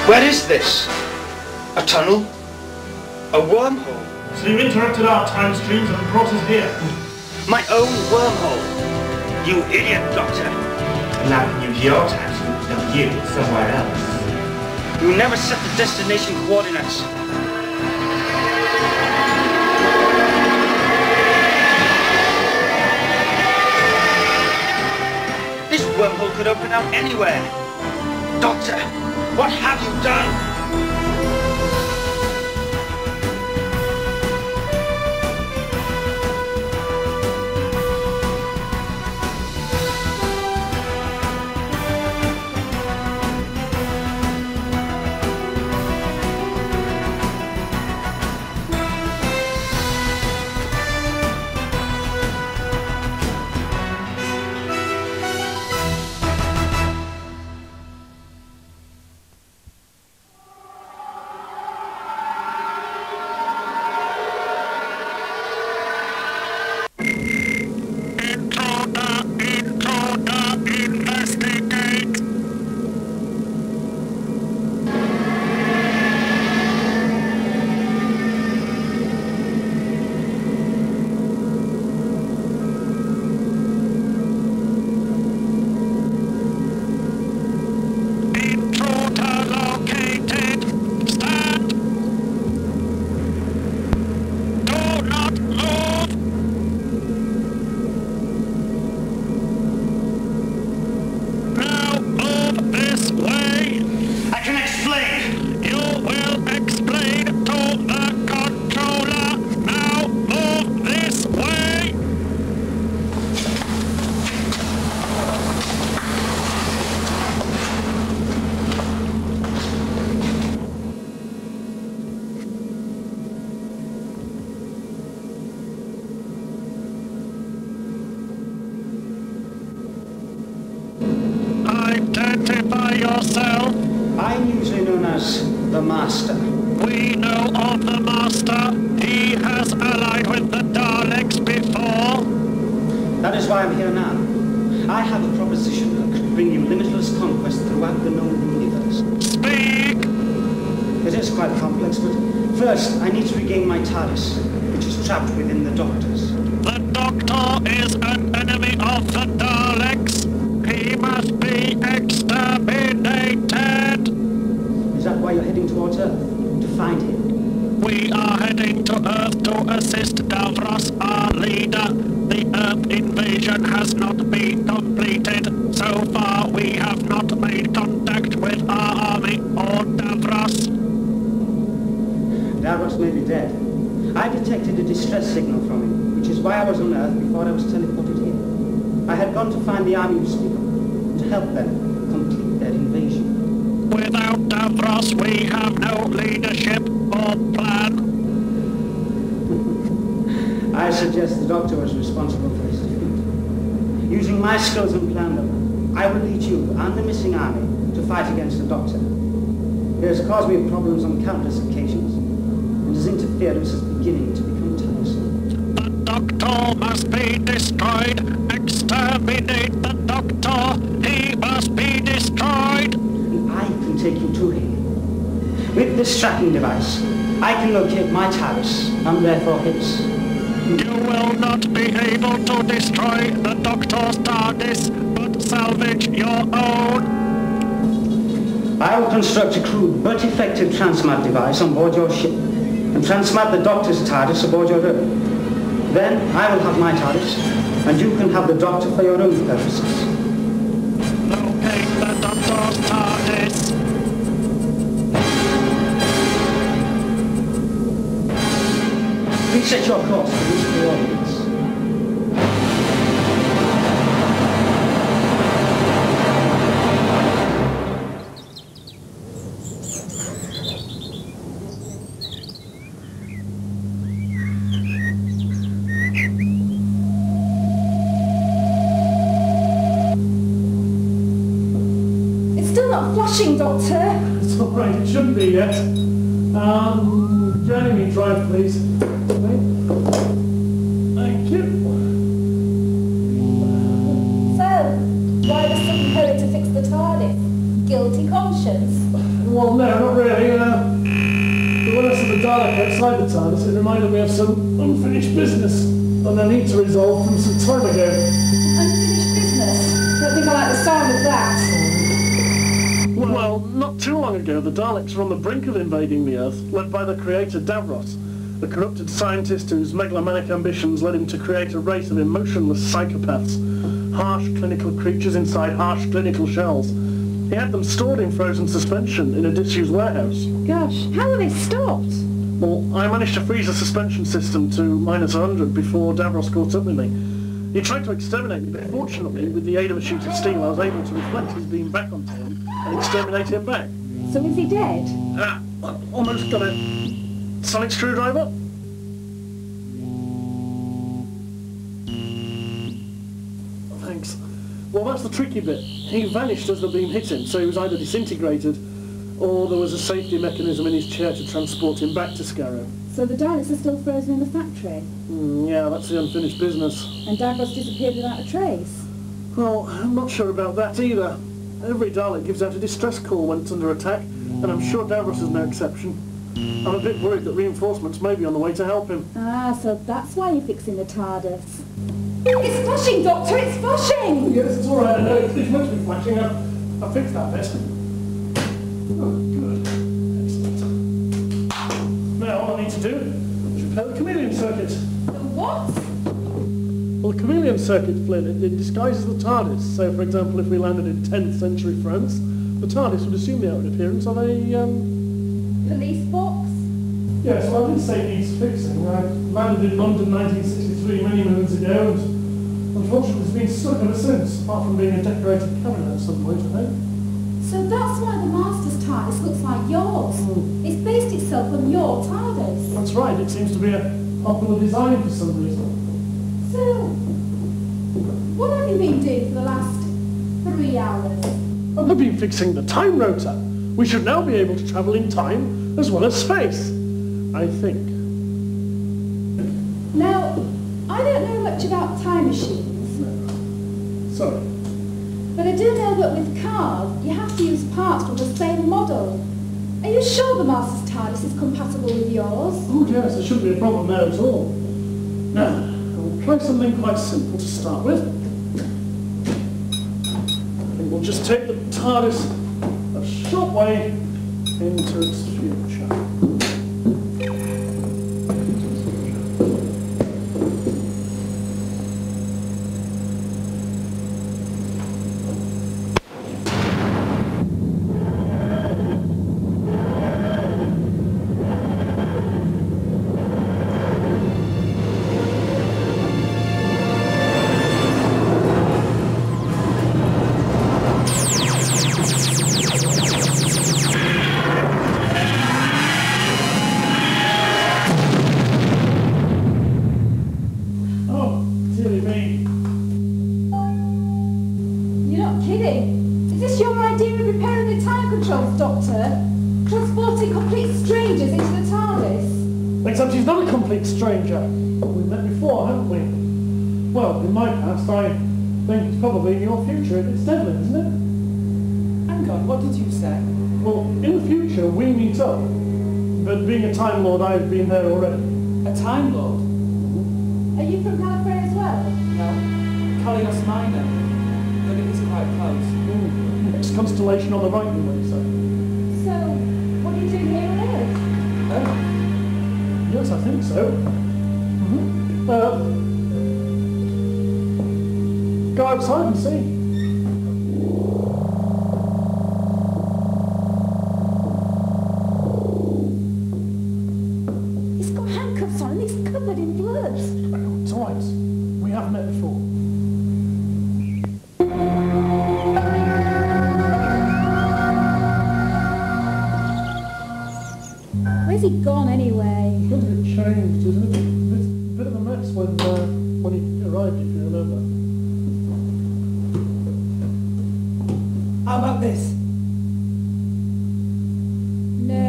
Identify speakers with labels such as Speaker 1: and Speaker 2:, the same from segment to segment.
Speaker 1: Where is this? A tunnel? A wormhole?
Speaker 2: So you interrupted our time streams and brought us here.
Speaker 1: My own wormhole. You idiot, Doctor.
Speaker 2: And now you use your time stream and you somewhere else.
Speaker 1: You never set the destination coordinates. This wormhole could open out anywhere. Doctor, what have you done?
Speaker 3: Identify yourself.
Speaker 4: I'm usually known as the Master.
Speaker 3: We know of the Master. He has allied with the Daleks before.
Speaker 4: That is why I'm here now. I have a proposition that could bring you limitless conquest throughout the known universe.
Speaker 3: Speak!
Speaker 4: It is quite complex, but first I need to regain my TARDIS, which is trapped within the Doctor's.
Speaker 3: The Doctor is an enemy of the Daleks. He must be exterminated.
Speaker 4: Is that why you're heading towards Earth? To find him?
Speaker 3: We are heading to Earth to assist Davros, our leader. The Earth invasion has not been completed. So far, we have not made contact with our army or Davros.
Speaker 4: Davros may be dead. I detected a distress signal from him, which is why I was on Earth before I was teleported here. I had gone to find the army you speak of, to help them complete their invasion.
Speaker 3: Without Davros, we have no leadership or plan.
Speaker 4: I suggest the Doctor was responsible for his defeat. Using my skills and plan, though, I will lead you and the missing army to fight against the Doctor. He has caused me problems on countless occasions, and his interference is beginning to become tiresome.
Speaker 3: The Doctor must be destroyed. Exterminate the Doctor. He must be destroyed.
Speaker 4: And I can take you to him. With this tracking device, I can locate my TARDIS, and therefore his.
Speaker 3: You will not be able to destroy the Doctor's TARDIS, but salvage your own.
Speaker 4: I will construct a crude but effective transmat device on board your ship, and transmat the Doctor's TARDIS aboard your Earth. Then I will have my TARDIS, and you can have the Doctor for your own purposes.
Speaker 3: Locate the Doctor's TARDIS.
Speaker 4: Reset your course to these coordinates.
Speaker 5: It's still not flashing, Doctor.
Speaker 2: It's all right, it shouldn't be yet. Journey me drive, please. Thank you.
Speaker 5: So, why the sudden hurry to fix the TARDIS? Guilty conscience?
Speaker 3: Well, no, not really. But when I saw the Dalek outside the TARDIS, it reminded me of some unfinished business that I need to resolve from some time ago.
Speaker 5: Unfinished business? Don't think I like the sound of that.
Speaker 3: Well, not too long ago, the Daleks were on the brink of invading the Earth, led by the creator Davros, the corrupted scientist whose megalomaniac ambitions led him to create a race of emotionless psychopaths, harsh clinical creatures inside harsh clinical shells. He had them stored in frozen suspension in a disused warehouse.
Speaker 5: Gosh, how have they stopped?
Speaker 3: Well, I managed to freeze the suspension system to -100 before Davros caught up with me. He tried to exterminate me, but fortunately, with the aid of a sheet of steel, I was able to reflect his beam back onto him and exterminate him back.
Speaker 5: So is he dead?
Speaker 3: Almost got a sonic screwdriver. Thanks. Well, that's the tricky bit. He vanished as the beam hit him, so he was either disintegrated, or there was a safety mechanism in his chair to transport him back to Scarrow.
Speaker 5: So the Daleks are still frozen in the factory?
Speaker 3: Yeah, that's the unfinished business.
Speaker 5: And Davros disappeared without a trace?
Speaker 3: Well, I'm not sure about that either. Every Dalek gives out a distress call when it's under attack, and I'm sure Davros is no exception. I'm a bit worried that reinforcements may be on the way to help him.
Speaker 5: Ah, so that's why you're fixing the TARDIS. It's flashing, Doctor, it's flashing!
Speaker 3: Yes, it's alright, I know. It's meant to be flashing. I'll fix that bit. Oh, good. Excellent. Now, all I need to do is repair the chameleon circuit.
Speaker 5: What?
Speaker 3: Well, the chameleon circuit, Flynn, it disguises the TARDIS. So, for example, if we landed in 10th century France, the TARDIS would assume the outward appearance of a,
Speaker 5: Police box?
Speaker 3: Yes, well, I did say it needs fixing. I landed in London 1963 many moons ago, and unfortunately it's been stuck ever since, apart from being a decorated cabinet at some point, I think.
Speaker 5: So that's why the Master's TARDIS looks like yours. It's based itself on your TARDIS.
Speaker 3: That's right, it seems to be a popular design for some reason.
Speaker 5: So, what have you been doing for the last 3 hours?
Speaker 3: I've been fixing the time rotor. We should now be able to travel in time as well as space, I think.
Speaker 5: Now, I don't know much about time machines.
Speaker 3: Sorry.
Speaker 5: But I do know that with cars, you have to use parts from the same model. Are you sure the Master's TARDIS is compatible with yours?
Speaker 3: Oh yes, there shouldn't be a problem there at all. Now, we'll try something quite simple to start with. And we'll just take the TARDIS a short way into its future. Except he's not a complete stranger. We've met before, haven't we? Well, in my past, I think it's probably in your future. It's Devlin, isn't it?
Speaker 6: Hang on, what did you say?
Speaker 3: Well, in the future, we meet up. But being a Time Lord, I've been there already.
Speaker 6: A Time Lord?
Speaker 5: Are you from Gallifrey as well?
Speaker 6: No. Kalios Minor. But it is quite close.
Speaker 3: Next constellation on the right, you might say.
Speaker 5: So, what are you doing here on Earth?
Speaker 6: Oh.
Speaker 3: Yes, I think so. Go outside and see.
Speaker 5: He's got handcuffs on and he's covered in blood.
Speaker 3: It's alright. We have met before.
Speaker 5: Where's he gone anyway?
Speaker 3: Look at it changed, isn't it? It's a bit of a mess when he arrived, if you remember.
Speaker 6: How about this?
Speaker 5: No.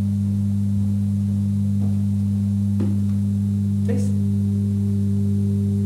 Speaker 6: This?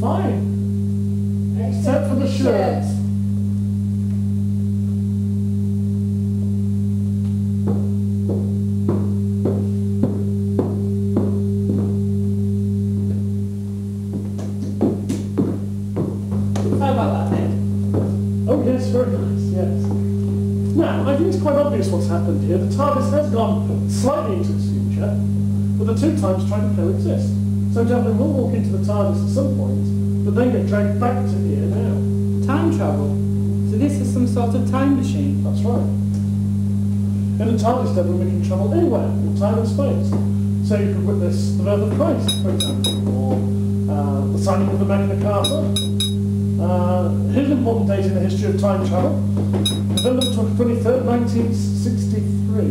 Speaker 7: fine. Except for the shirts.
Speaker 6: How about that, Ned?
Speaker 7: Oh yes, very nice, yes. Now, I think it's quite obvious what's happened here. The TARDIS has gone slightly into its future, but the two times trying to coexist. So Devlin will walk into the TARDIS at some point, but then get dragged back to here now.
Speaker 6: Time travel? So this is some sort of time machine?
Speaker 7: That's right. In the TARDIS, Devlin, we can travel anywhere in time and space. So you could witness the birth of Christ, for example, or the signing of the Magna Carta. Here's an important date in the history of time travel. November 23rd, 1963.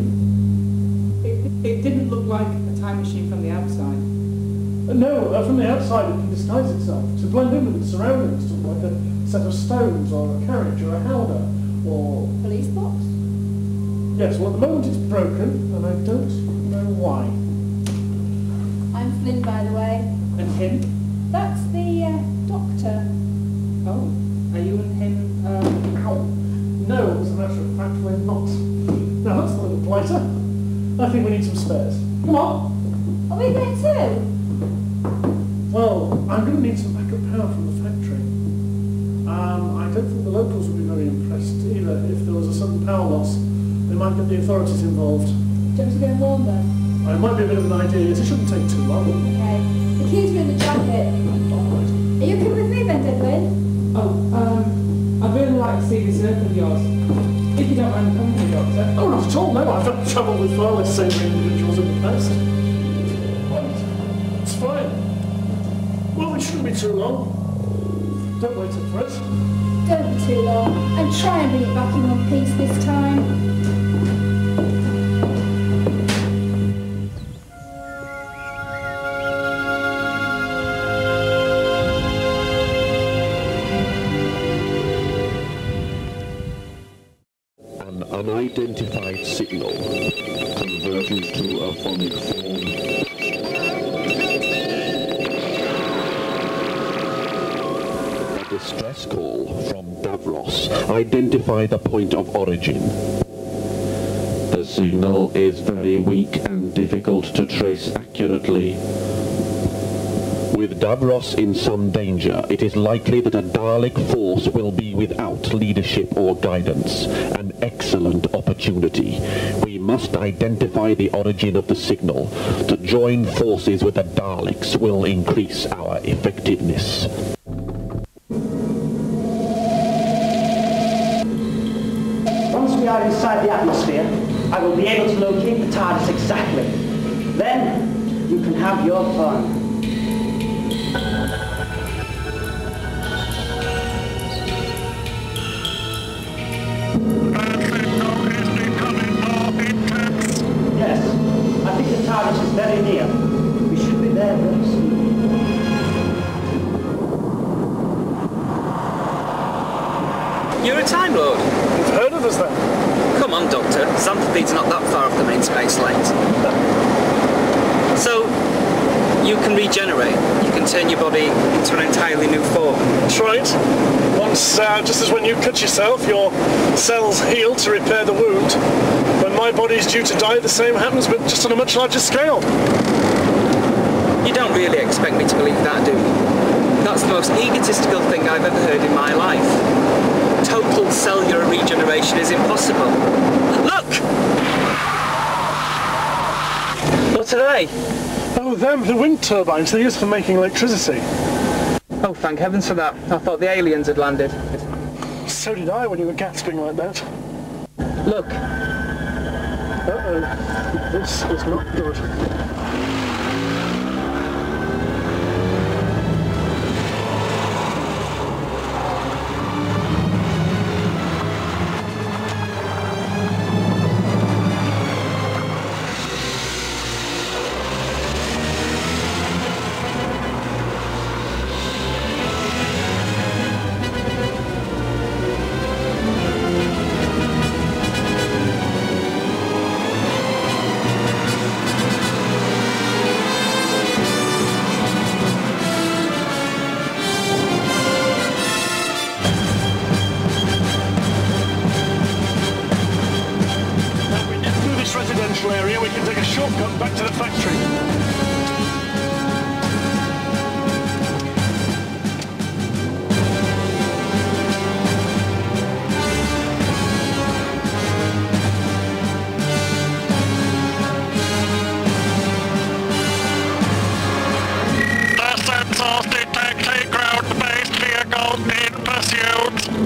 Speaker 6: It didn't look like a time machine from the outside.
Speaker 7: No, from the outside it can disguise itself, to blend in with its surroundings, to look like a set of stones, or a carriage, or a howdah, or...
Speaker 5: Police box?
Speaker 7: Yes, well at the moment it's broken, and I don't know why.
Speaker 5: I'm Flynn, by the way.
Speaker 6: And him?
Speaker 5: That's the doctor.
Speaker 6: Oh, are you and him,
Speaker 7: Ow. No, as a matter of fact, we're not. Now that's a little blighter. I think we need some spares. Come on.
Speaker 5: Are we there too?
Speaker 7: Well, I'm going to need some backup power from the factory. I don't think the locals would be very impressed either. If there was a sudden power loss, they might get the authorities involved.
Speaker 5: Do you want to go and warn them?
Speaker 7: It might be a bit of an idea. It shouldn't take too long.
Speaker 5: Okay. The keys are in the jacket.
Speaker 7: Alright.
Speaker 5: Are you coming with me then, Devlin?
Speaker 6: Oh, I'd really like to see this Earth of yours. If you don't mind the company, Doctor.
Speaker 7: Oh, not at all, no. I've had trouble with far less savory individuals in the past. Right. It's fine. Well, it shouldn't be too long. Don't wait up for it.
Speaker 5: Don't be too long. And try and bring it back in one piece this time.
Speaker 3: Unidentified signal converges to a phonic form. A distress call from Davros. Identify the point of origin. The signal is very weak and difficult to trace accurately. With Davros in some danger, it is likely that a Dalek force will be without leadership or guidance. An excellent opportunity. We must identify the origin of the signal. To join forces with the Daleks will increase our effectiveness.
Speaker 4: Once we are inside the atmosphere, I will be able to locate the TARDIS exactly. Then, you can have your fun. Yes, I think the TARDIS is very near. We should be there very soon.
Speaker 8: You're a Time Lord?
Speaker 7: You've heard of us then?
Speaker 8: Come on, Doctor. Xanthoppede's not that far off the main space lanes. So, you can regenerate. You can turn your body into an entirely new form.
Speaker 7: That's right. Once, just as when you cut yourself, your cells heal to repair the wound. When my body's due to die, the same happens, but just on a much larger scale.
Speaker 8: You don't really expect me to believe that, do you? That's the most egotistical thing I've ever heard in my life. Total cellular regeneration is impossible. Look! What are they?
Speaker 7: Oh, them, the wind turbines they're used for making electricity.
Speaker 8: Oh, thank heavens for that. I thought the aliens had landed.
Speaker 7: So did I when you were gasping like that.
Speaker 8: Look.
Speaker 7: Uh-oh. This is not good.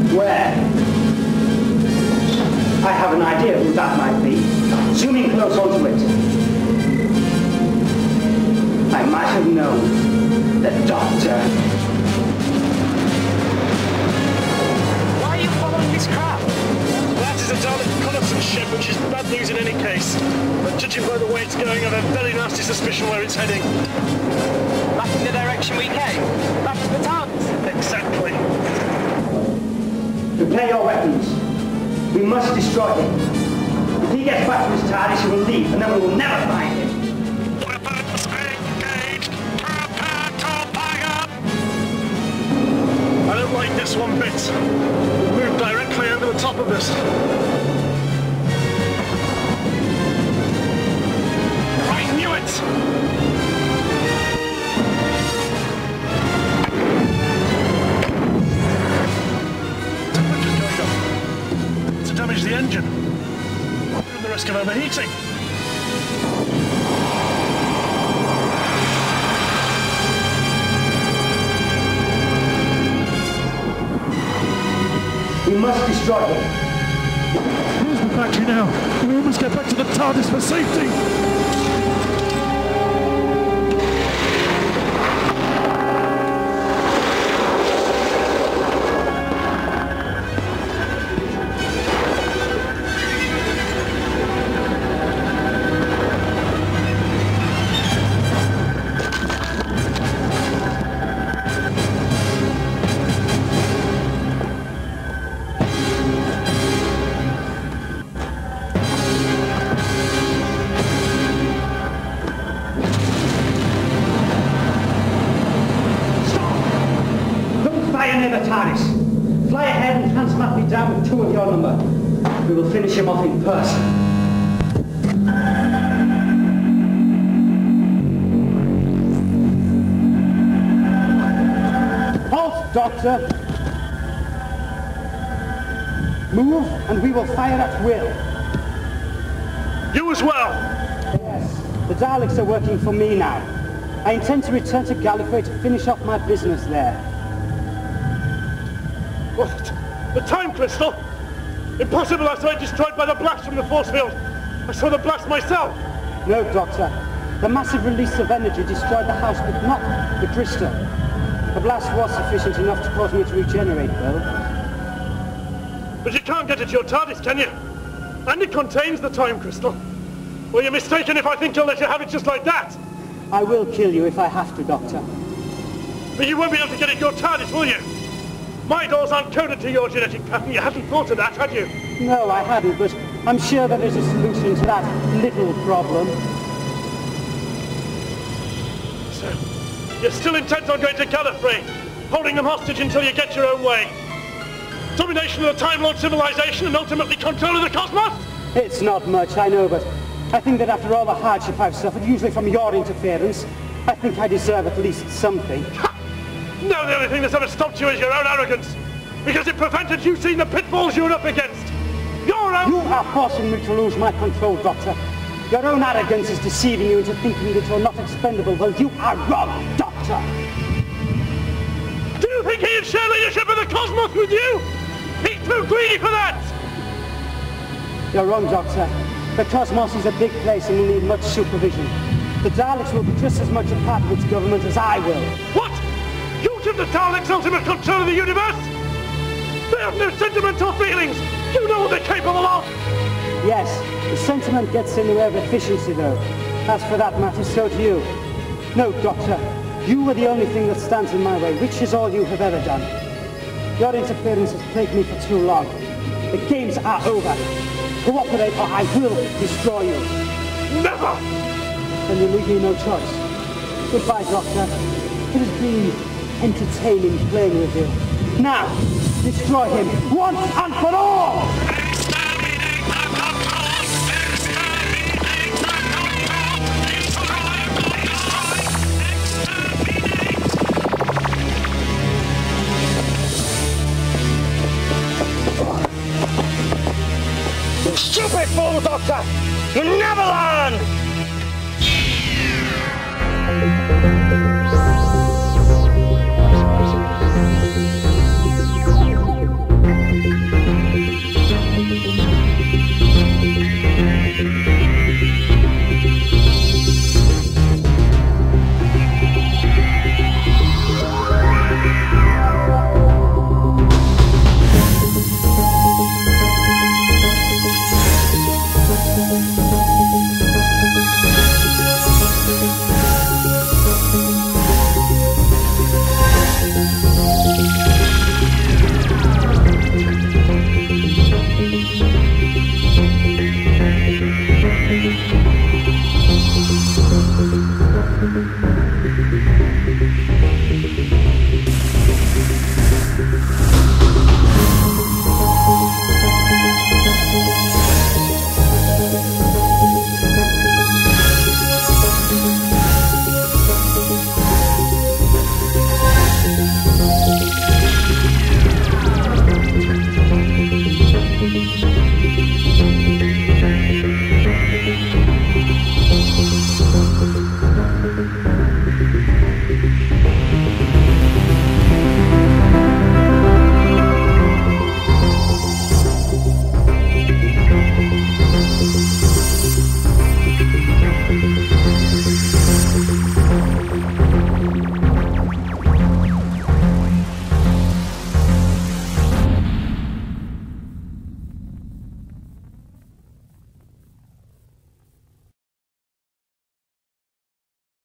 Speaker 4: Where? I have an idea who that might be. Zooming close onto it. I might have known. The Doctor.
Speaker 8: Why are you following this crap?
Speaker 7: That is a Dalek reconnaissance ship, which is bad news in any case. But judging by the way it's going, I have a very nasty suspicion where it's heading.
Speaker 8: Back in the direction we came? Back to the TARDIS?
Speaker 7: Exactly.
Speaker 4: Prepare your weapons. We must destroy him. If he gets back to his TARDIS, he will leave, and then we will never find him.
Speaker 3: Weapons engaged. Prepare to fire.
Speaker 7: I don't like this one bit. We'll move directly over the top of us. I knew it! Damage the engine. And the risk of overheating.
Speaker 4: We must destroy him.
Speaker 7: Here's the factory now. We must get back to the TARDIS for safety.
Speaker 4: TARDIS. Fly ahead and transmat me down with 2 of your number. We will finish him off in person. Halt, Doctor. Move, and we will fire at will.
Speaker 7: You as well.
Speaker 4: Yes, the Daleks are working for me now. I intend to return to Gallifrey to finish off my business there.
Speaker 7: What? The time crystal? Impossible, I saw it destroyed by the blast from the force field. I saw the blast myself.
Speaker 4: No, Doctor. The massive release of energy destroyed the house, but not the crystal. The blast was sufficient enough to cause me to regenerate, though.
Speaker 7: But you can't get at your TARDIS, can you? And it contains the time crystal. Well, you're mistaken if I think I'll let you have it just like that.
Speaker 4: I will kill you if I have to, Doctor.
Speaker 7: But you won't be able to get at your TARDIS, will you? My doors aren't coded to your genetic pattern. You hadn't thought of that, had you?
Speaker 4: No, I hadn't, but I'm sure there is a solution to that little problem.
Speaker 7: So, you're still intent on going to Gallifrey, holding them hostage until you get your own way. Domination of the Time Lord civilization and ultimately control of the cosmos?
Speaker 4: It's not much, I know, but I think that after all the hardship I've suffered, usually from your interference, I think I deserve at least something.
Speaker 7: No, the only thing that's ever stopped you is your own arrogance. Because it prevented you seeing the pitfalls you're up against. Your own...
Speaker 4: You are forcing me to lose my control, Doctor. Your own arrogance is deceiving you into thinking that you're not expendable. Well, you are wrong, Doctor.
Speaker 7: Do you think he'd share leadership of the cosmos with you? He's too greedy for that!
Speaker 4: You're wrong, Doctor. The cosmos is a big place and will need much supervision. The Daleks will be just as much a part of its government as I will.
Speaker 7: What? You give the Daleks ultimate control of the universe? They have no sentiment or feelings! You know what they're capable of!
Speaker 4: Yes, the sentiment gets in the way of efficiency, though. As for that matter, so do you. No, Doctor, you are the only thing that stands in my way, which is all you have ever done. Your interference has plagued me for too long. The games are over. Cooperate or I will destroy you.
Speaker 7: Never!
Speaker 4: Then you leave me no choice. Goodbye, Doctor. It has been entertaining playing with you. Now, destroy him once and for all!
Speaker 1: Stupid fool, Doctor! You never learn!